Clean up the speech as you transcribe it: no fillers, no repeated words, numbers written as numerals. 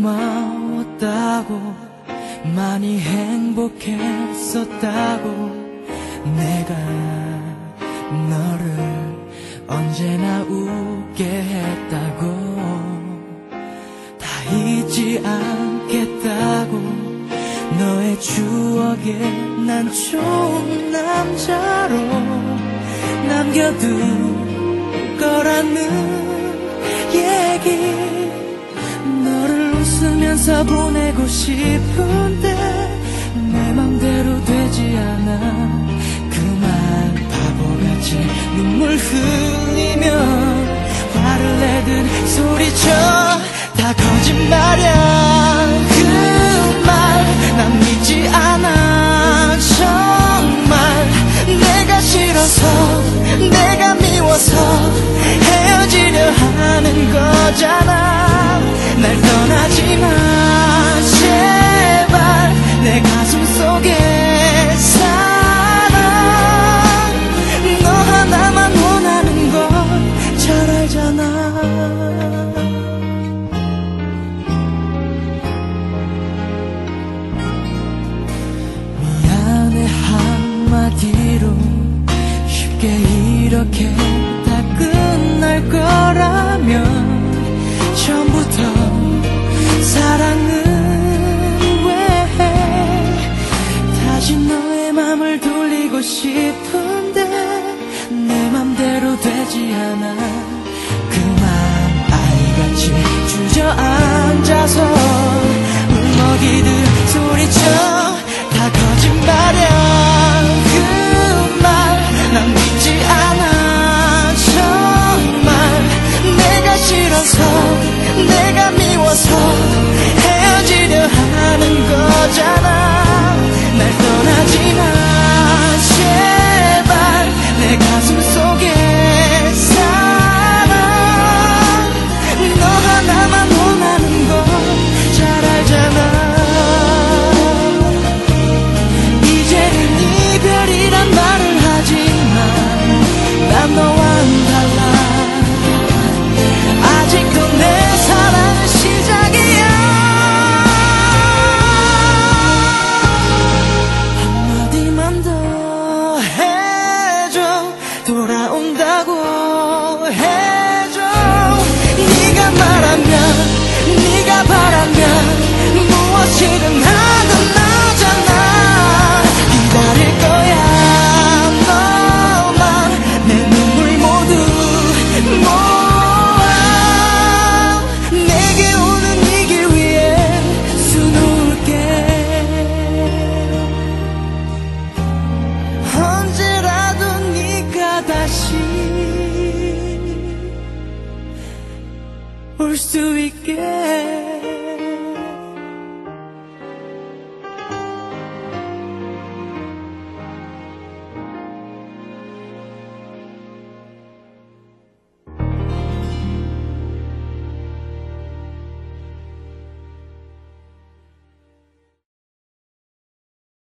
고마웠다고 많이 행복했었다고 내가 너를 언제나 웃게 했다고 다 잊지 않겠다고 너의 추억에 난 좋은 남자로 남겨둘 거라는 얘기 너를 웃으면서 보내고 싶은데 내 맘대로 되지 않아 그만 바보같이 눈물 흘리며 화를 내듯 소리쳐 다 거짓말이야 그 말 난 믿지 않아 정말 내가 싫어서 내가 미워서 헤어지려 하는 거잖아 날 떠나지 마 제발 내 가슴 속에 사랑 너 하나만 원하는 걸 잘 알잖아 미안해 한마디로 쉽게 이렇게 다 끝날 거라면 처음부터 사랑을